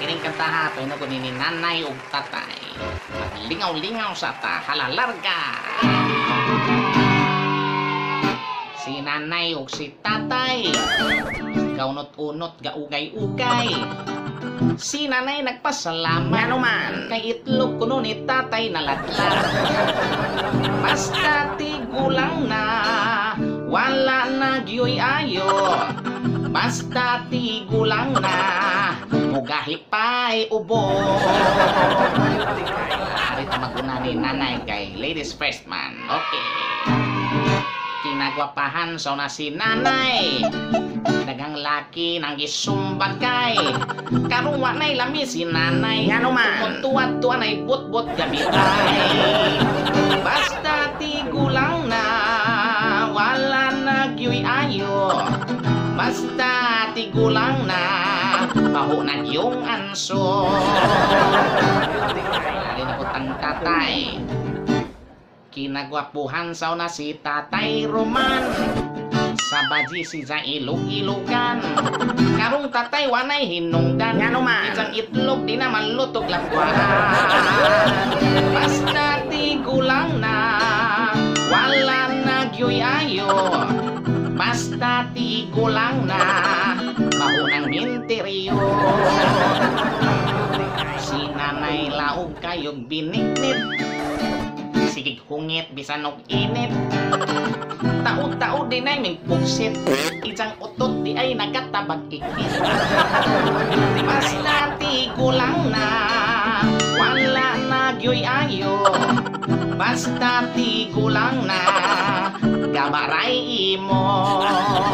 Kining kanta hatoy na kunin ni nanay ug tatay. Maglingaw-lingaw sa ta halalarga. Si nanay ug si tatay kaunot-unot gaugay-ugay. Si nanay nagpasalamat Nga naman. kay itlog kuno ni tatay nalatlag. Basta tigulang na wala na gyoy ayo. Basta tigulang na mugahipay ubo. Dito maguna ni nanay kay ladies first man. Okay. Kinagwapahan so na si nanay. Dagang laki nang gisumbag kay karong wa nay lami si nanay. Nga naman. Tuwa-tuwa nay bot-bot gabitay. Basta tigulang na wala na gyoy ayo. Basta tigulang na baho na yung anso. Dali na po tang tatay. Kinagwapuhan saw na si Tatay Roman. Sa baji si sa ilog-ilogan. Karong tatay wanay hinungdan. Nga naman. Isang itlog di na malutog lakwaan. Basta tigulang na wala na gyoy ayo. Basta tigulang na baho ng minteryo. Si nanay laog kayog biniknit. Sigig hungit bisan og init. Tao-tao din ay may pugsit. Isang utot di ay nagatabag ikit. Basta tigulang na wala na gyoy ayo. Basta tigulang na gabaray imo.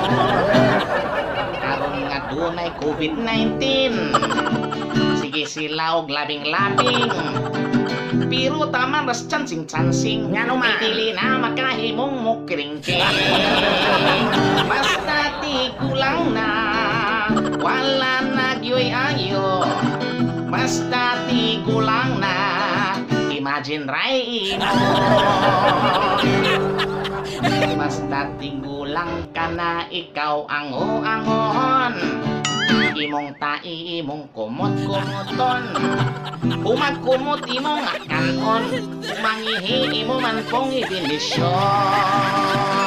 Karon nga dunay COVID-19. Sige sila og labing-labing. Pero taman ras chansing-chansing. Nga naman. Pili na makahimong mukring-king. Basta tigulang na wala na gyoy ayo. Basta tigulang na imagine ray mo. Basta tigulang ka na ikaw ang uangon. Imong tai, imong kumot-kumuton. Umagkumot imong akanon. Mangihi imo man pong ibinisyon.